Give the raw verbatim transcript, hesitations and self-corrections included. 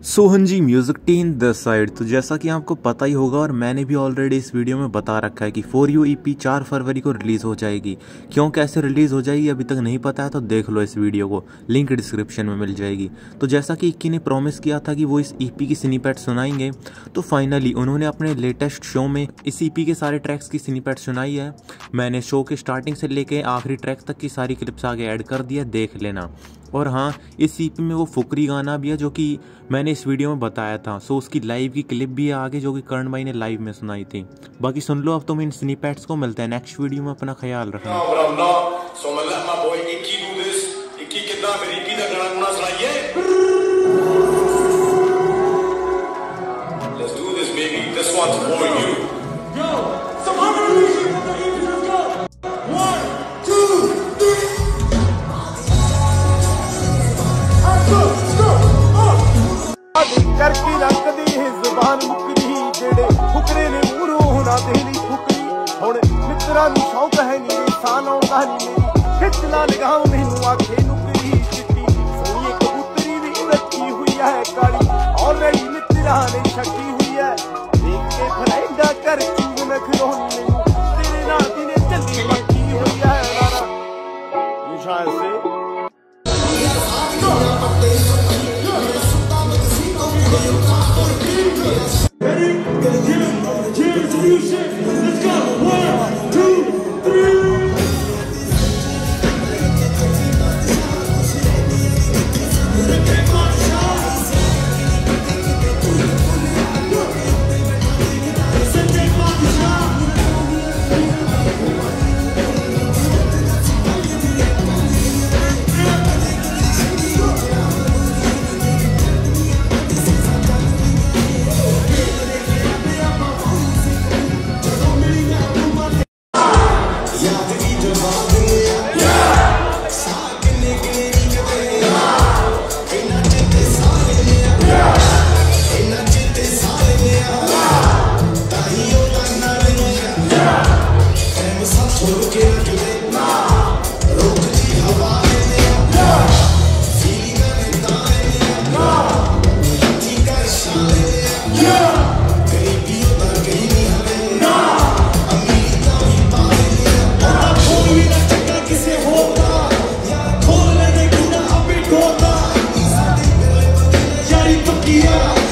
Sohan ji music team the side. तो जैसा कि आपको पता ही होगा और मैंने भी ऑलरेडी इस वीडियो में बता रखा है कि फॉर यू ईपी चार फरवरी को रिलीज़ हो जाएगी। क्यों कैसे रिलीज़ हो जाएगी अभी तक नहीं पता है, तो देख लो इस वीडियो को, लिंक डिस्क्रिप्शन में मिल जाएगी। तो जैसा कि इक्की ने प्रॉमिस किया था कि वो इस ईपी की स्निपेट सुनाएंगे, तो फाइनली उन्होंने अपने लेटेस्ट शो में इस ईपी के सारे ट्रैक्स की स्निपेट सुनाई है। मैंने शो के स्टार्टिंग से लेके आखिरी ट्रैक तक की सारी क्लिप्स आगे ऐड कर दिया, देख लेना। और हाँ, इस ईपी में वो फुकरी गाना भी है जो कि मैंने इस वीडियो में बताया था। सो उसकी लाइव की क्लिप भी है आगे, जो कि करण भाई ने लाइव में सुनाई थी। बाकी सुन लो। अब तुम इन स्निपेट्स को मिलते हैं नेक्स्ट वीडियो में। अपना ख्याल रखना। करकी रखदी जुबान मुकरी जेड़े फुकरे ने मूरों होना देनी फुकरी हुण मित्रा नूं शौक है नी इंसान आउंदा नी मेरी खिच ला लगाओ मैनू आखे नुकरी चिट्टी सोनी कबूतरी भी रखी हुई है काली ऑलरेडी मित्रा ने छकी हुई है देख के फ्रेंडा कर चूग नखरोनी मैनू तेरे नाल दिने चली लगी हुई है नाना ये शायद से yeah.